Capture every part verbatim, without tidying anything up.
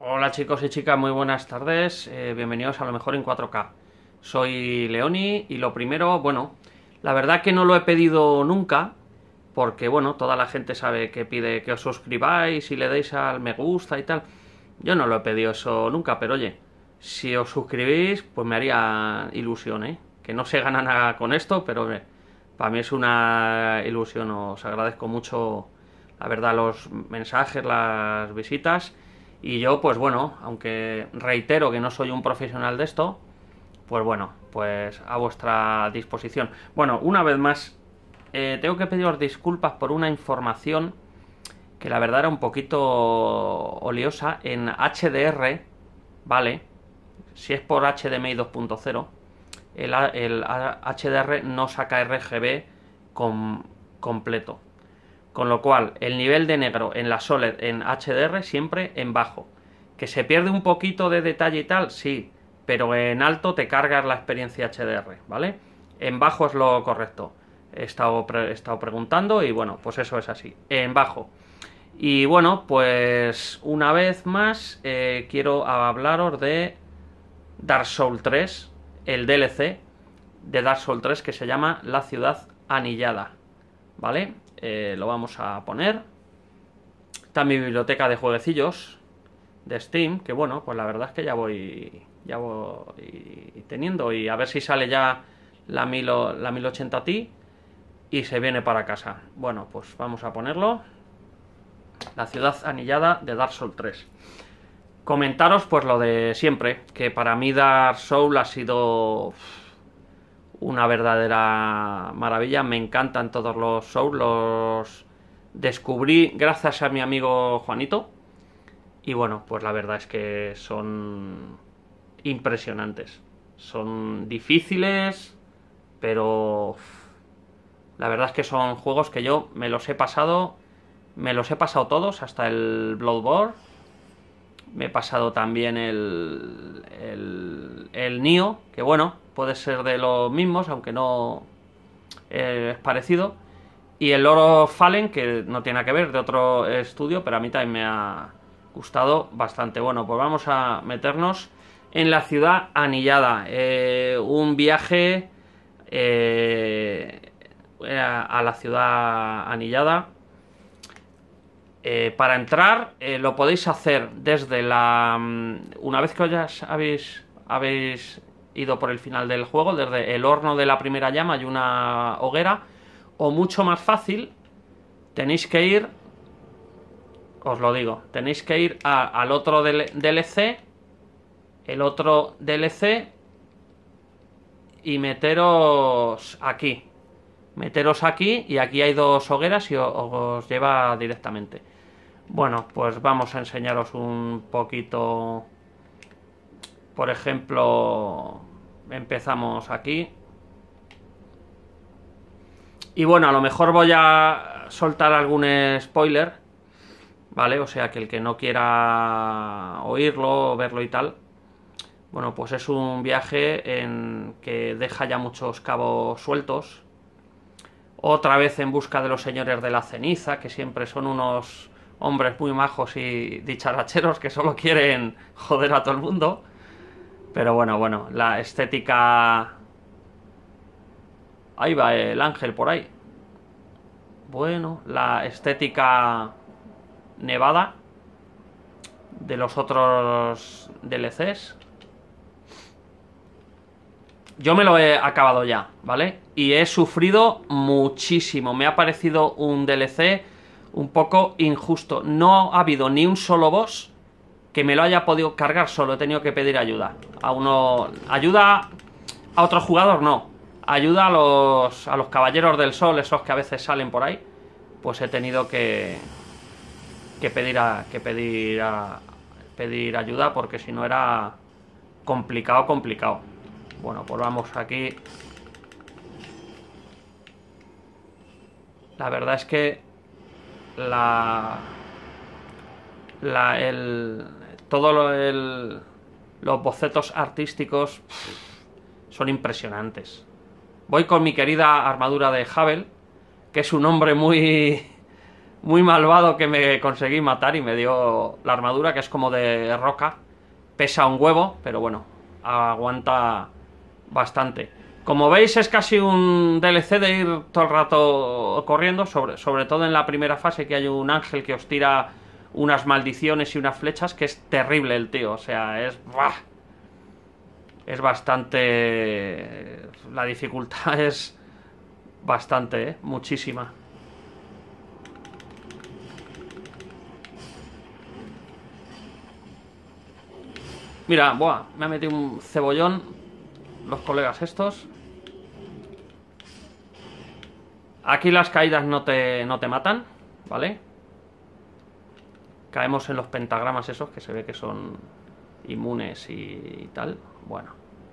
Hola chicos y chicas, muy buenas tardes, eh, bienvenidos a Lo Mejor en cuatro K. Soy Leoni y lo primero, bueno, la verdad que no lo he pedido nunca, porque bueno, toda la gente sabe que pide que os suscribáis y le deis al me gusta y tal. Yo no lo he pedido eso nunca, pero oye, si os suscribís, pues me haría ilusión, ¿eh? Que no se gana nada con esto, pero eh, para mí es una ilusión, os agradezco mucho, la verdad, los mensajes, las visitas. Y yo, pues bueno, aunque reitero que no soy un profesional de esto, pues bueno, pues a vuestra disposición. Bueno, una vez más, eh, tengo que pediros disculpas por una información que la verdad era un poquito oliosa. En H D R, ¿vale? Si es por H D M I dos punto cero, el, el H D R no saca R G B com, completo. Con lo cual, el nivel de negro en la S O L E D en H D R siempre en bajo. ¿Que se pierde un poquito de detalle y tal? Sí, pero en alto te cargas la experiencia H D R, ¿vale? En bajo es lo correcto. He estado, he estado preguntando y bueno, pues eso es así, en bajo. Y bueno, pues una vez más eh, quiero hablaros de Dark Souls tres, el D L C de Dark Souls tres que se llama La Ciudad Anillada, ¿vale? Eh, lo vamos a poner. Está en mi biblioteca de jueguecillos de Steam, que bueno, pues la verdad es que ya voy ya voy teniendo, y a ver si sale ya la, mil, la mil ochenta Ti y se viene para casa. Bueno, pues vamos a ponerlo. La Ciudad Anillada de Dark Souls tres. Comentaros pues lo de siempre, que para mí Dark Souls ha sido una verdadera maravilla. Me encantan todos los Souls, los descubrí gracias a mi amigo Juanito, y bueno, pues la verdad es que son impresionantes, son difíciles, pero la verdad es que son juegos que yo me los he pasado, me los he pasado todos, hasta el Bloodborne, me he pasado también el, el, el Nioh, que bueno, puede ser de los mismos, aunque no eh, es parecido. Y el Lord of Fallen, que no tiene nada que ver, de otro estudio, pero a mí también me ha gustado bastante. Bueno, pues vamos a meternos en La Ciudad Anillada. Eh, un viaje eh, a la Ciudad Anillada. Eh, para entrar eh, lo podéis hacer desde la... Una vez que os habéis, habéis ido por el final del juego, desde el horno de la primera llama y una hoguera, o mucho más fácil, tenéis que ir, os lo digo, tenéis que ir a, al otro D L C, el otro D L C, y meteros aquí. Meteros aquí, y aquí hay dos hogueras y os, os lleva directamente. Bueno, pues vamos a enseñaros un poquito. Por ejemplo, empezamos aquí. Y bueno, a lo mejor voy a soltar algún spoiler, ¿vale? O sea, que el que no quiera oírlo, verlo y tal, bueno, pues es un viaje en que deja ya muchos cabos sueltos. Otra vez en busca de los señores de la ceniza, que siempre son unos hombres muy majos y dicharacheros que solo quieren joder a todo el mundo. Pero bueno, bueno, la estética... Ahí va el ángel por ahí. Bueno, la estética nevada de los otros D L Cs. Yo me lo he acabado ya, ¿vale? Y he sufrido muchísimo. Me ha parecido un D L C un poco injusto. No ha habido ni un solo boss que me lo haya podido cargar solo. He tenido que pedir ayuda. A uno... Ayuda a otro jugador, no. Ayuda a los, a los caballeros del sol, esos que a veces salen por ahí. Pues he tenido que... Que pedir a... Que pedir a... Pedir ayuda, porque si no era... Complicado, complicado. Bueno, pues vamos aquí. La verdad es que la, la el todo lo, el, los bocetos artísticos son impresionantes. Voy con mi querida armadura de Havel, que es un hombre muy muy malvado que me conseguí matar y me dio la armadura, que es como de roca. Pesa un huevo, pero bueno, aguanta bastante. Como veis, es casi un D L C de ir todo el rato corriendo, sobre, sobre todo en la primera fase, que hay un ángel que os tira unas maldiciones y unas flechas, que es terrible el tío, o sea, es... ¡buah! Es bastante... La dificultad es bastante, ¿eh? Muchísima. Mira, buah, me ha metido un cebollón los colegas estos. Aquí las caídas no te, no te matan, ¿vale? Caemos en los pentagramas esos, que se ve que son inmunes y, y tal. Bueno.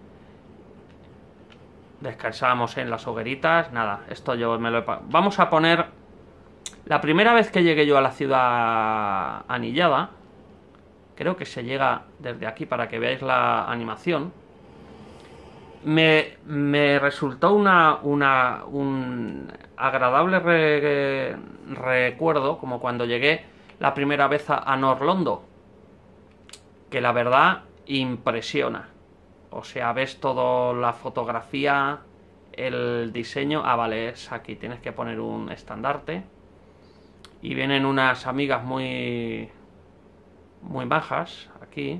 Descansamos en las hogueritas. Nada, esto yo me lo he... Vamos a poner... La primera vez que llegué yo a la ciudad anillada, creo que se llega desde aquí para que veáis la animación, me, me resultó una, una, un agradable re, recuerdo, como cuando llegué la primera vez a, a Norlondo, que la verdad impresiona. O sea, ves toda la fotografía, el diseño... Ah, vale, es aquí, tienes que poner un estandarte. Y vienen unas amigas muy... muy bajas, aquí.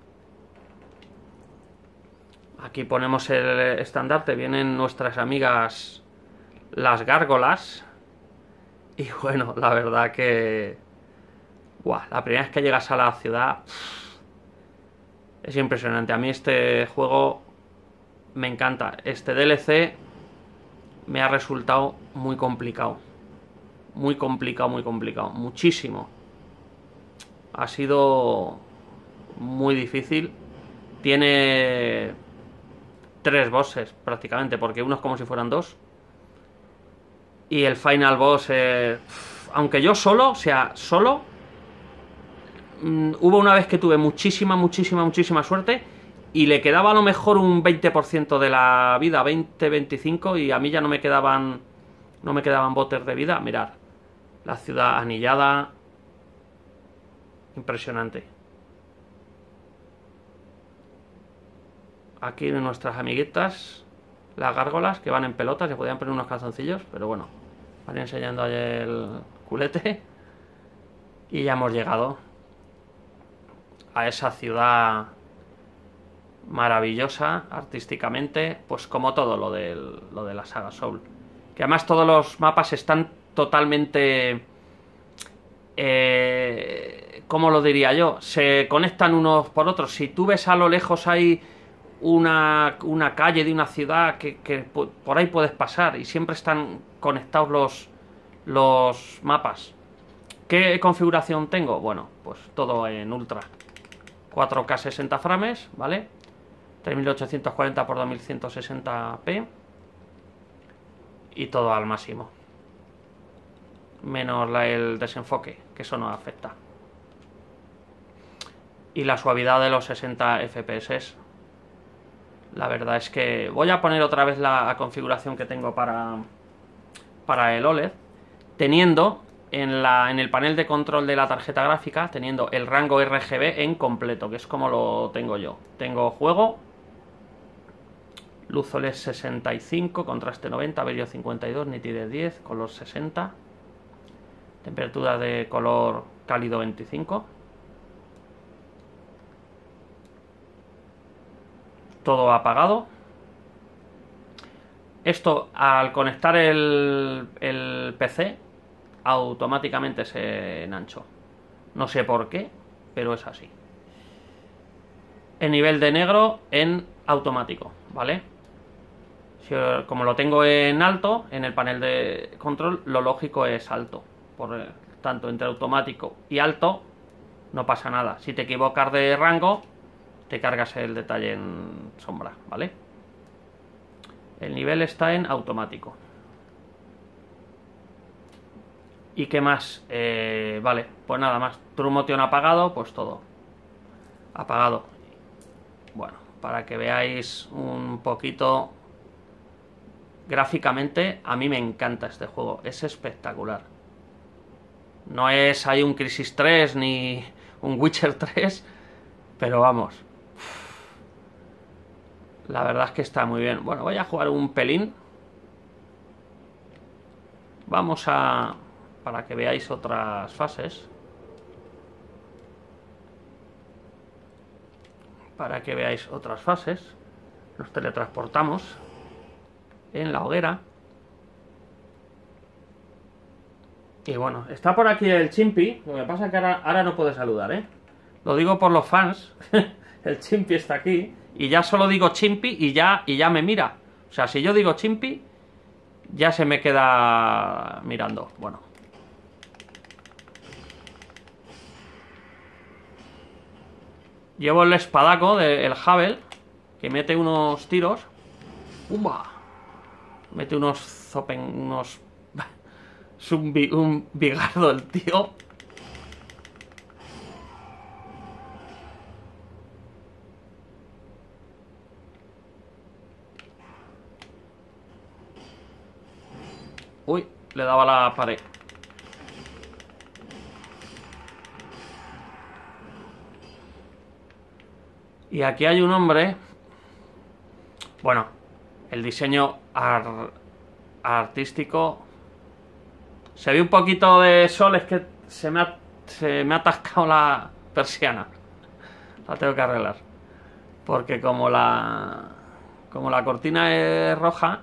Aquí ponemos el estandarte, vienen nuestras amigas las gárgolas. Y bueno, la verdad que... Buah, la primera vez que llegas a la ciudad... Es impresionante. A mí este juego me encanta. Este D L C me ha resultado muy complicado. Muy complicado, muy complicado. Muchísimo. Ha sido muy difícil. Tiene tres bosses prácticamente, porque uno es como si fueran dos. Y el final boss, eh, aunque yo solo, o sea, solo... Mm, hubo una vez que tuve muchísima, muchísima, muchísima suerte y le quedaba a lo mejor un veinte por ciento de la vida, veinte, veinticinco, y a mí ya no me quedaban no me quedaban botes de vida. Mirad, la ciudad anillada, impresionante. Aquí nuestras amiguitas, las gárgolas, que van en pelotas, se podían poner unos calzoncillos, pero bueno, van enseñando ahí el culete. Y ya hemos llegado a esa ciudad maravillosa artísticamente, pues como todo lo, del, lo de la saga Soul. Que además todos los mapas están totalmente... Eh, ¿Cómo lo diría yo? Se conectan unos por otros. Si tú ves a lo lejos hay una, una calle de una ciudad que, que por ahí puedes pasar y siempre están conectados los, los mapas. ¿Qué configuración tengo? Bueno, pues todo en ultra. cuatro K sesenta frames, ¿vale? tres mil ochocientos cuarenta por dos mil ciento sesenta p. Y todo al máximo. Menos la, el desenfoque, que eso no afecta. Y la suavidad de los sesenta F P S. La verdad es que voy a poner otra vez la, la configuración que tengo para, para el O L E D. Teniendo... En, la, en el panel de control de la tarjeta gráfica, teniendo el rango R G B en completo, que es como lo tengo yo. Tengo juego, luz O L E D sesenta y cinco, contraste noventa, brillo cincuenta y dos, nitidez diez, color sesenta, temperatura de color cálido veinticinco. Todo apagado. Esto, al conectar el, el P C, automáticamente se enanchó. No sé por qué, pero es así. El nivel de negro en automático, ¿vale? Si, como lo tengo en alto, en el panel de control, lo lógico es alto. Por tanto, entre automático y alto, no pasa nada. Si te equivocas de rango, te cargas el detalle en sombra, ¿vale? El nivel está en automático. ¿Y qué más? Eh, vale, pues nada más. True Motion apagado, pues todo apagado. Bueno, para que veáis un poquito. Gráficamente, a mí me encanta este juego. Es espectacular. No es ahí un Crisis tres ni un Witcher tres, pero vamos. La verdad es que está muy bien. Bueno, voy a jugar un pelín. Vamos a... para que veáis otras fases. Para que veáis otras fases. Nos teletransportamos en la hoguera. Y bueno, está por aquí el Chimpi. Lo que pasa es que ahora, ahora no puede saludar, ¿eh? Lo digo por los fans. El Chimpi está aquí. Y ya solo digo Chimpi y ya, y ya me mira. O sea, si yo digo Chimpi, ya se me queda mirando. Bueno. Llevo el espadaco del Havel, que mete unos tiros. ¡Umba! Mete unos zopen... unos... Es un, bi, un bigardo el tío. Uy, le daba la pared. Y aquí hay un hombre. Bueno, el diseño ar, artístico. Se ve un poquito de sol, es que se me ha, se me ha atascado la persiana. La tengo que arreglar. Porque como la... como la cortina es roja...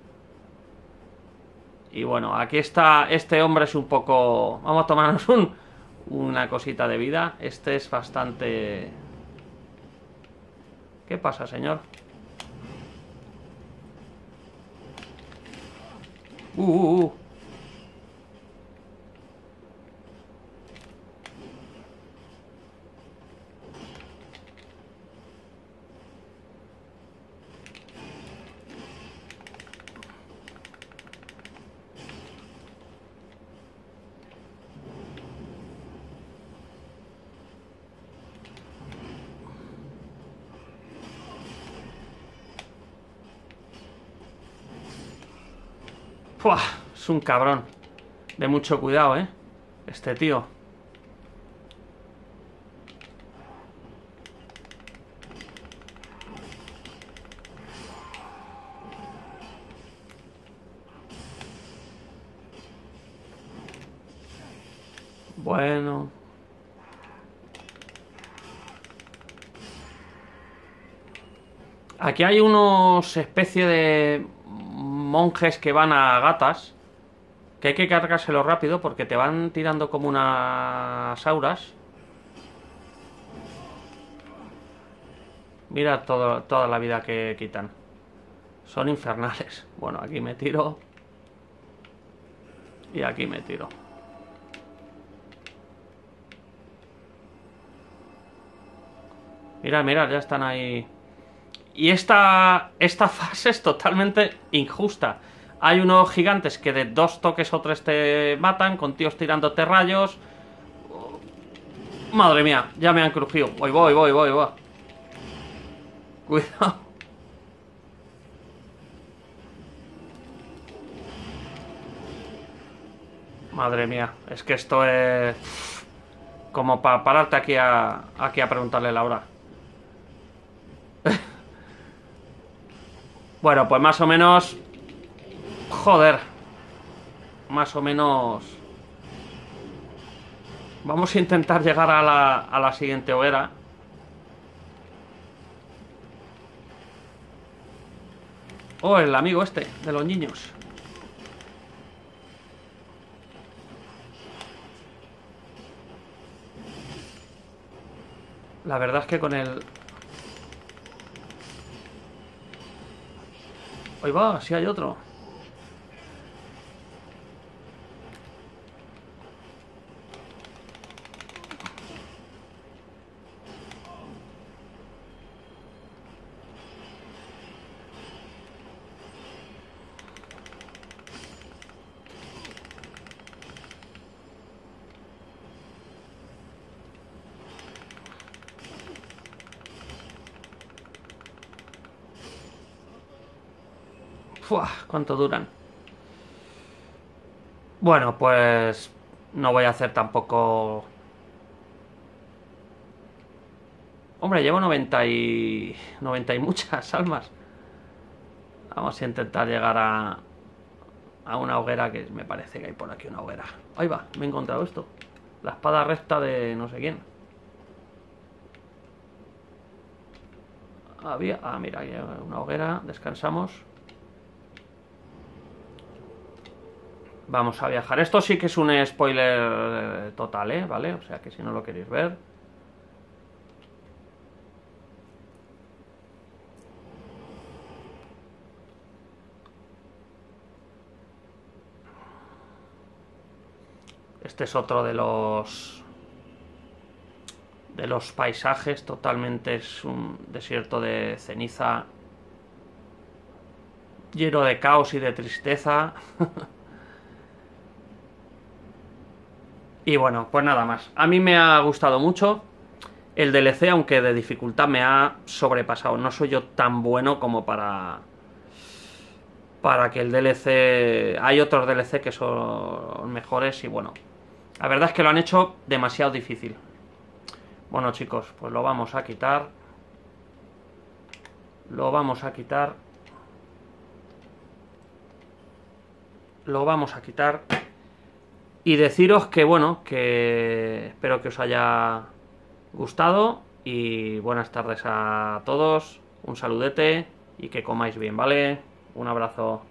Y bueno, aquí está... Este hombre es un poco... Vamos a tomarnos un, una cosita de vida. Este es bastante... ¿Qué pasa, señor? Uh, uh, uh. Puah, es un cabrón. De mucho cuidado, ¿eh? Este tío. Bueno. Aquí hay unos especie de monjes que van a gatas, que hay que cargárselo rápido porque te van tirando como unas auras. Mira todo, toda la vida que quitan. Son infernales. Bueno, aquí me tiro. Y aquí me tiro. Mirad, mirad, ya están ahí. Y esta, esta fase es totalmente injusta. Hay unos gigantes que de dos toques o tres te matan, con tíos tirándote rayos. Madre mía, ya me han crujido. Voy, voy, voy, voy, voy. Cuidado. Madre mía, es que esto es... como para pararte aquí a, aquí a preguntarle la hora. Bueno, pues más o menos... Joder. Más o menos... Vamos a intentar llegar a la, a la siguiente hoguera. Oh, el amigo este, de los niños. La verdad es que con el... Ahí va, si hay otro. Uf, ¿cuánto duran? Bueno, pues No voy a hacer tampoco... Hombre, llevo noventa y... noventa y muchas almas. Vamos a intentar llegar a... a una hoguera, que me parece que hay por aquí una hoguera. Ahí va, me he encontrado esto. La espada recta de no sé quién. Había... Ah, mira, hay una hoguera. Descansamos. Vamos a viajar. Esto sí que es un spoiler total, ¿eh? ¿Vale? O sea que si no lo queréis ver... Este es otro de los... de los paisajes. Totalmente es un desierto de ceniza, lleno de caos y de tristeza. Y bueno, pues nada más. A mí me ha gustado mucho el D L C, aunque de dificultad me ha sobrepasado. No soy yo tan bueno como para... para que el D L C... Hay otros D L C que son mejores y bueno... La verdad es que lo han hecho demasiado difícil. Bueno, chicos, pues lo vamos a quitar. Lo vamos a quitar. Lo vamos a quitar. Y deciros que, bueno, que espero que os haya gustado. Y buenas tardes a todos. Un saludete y que comáis bien, ¿vale? Un abrazo.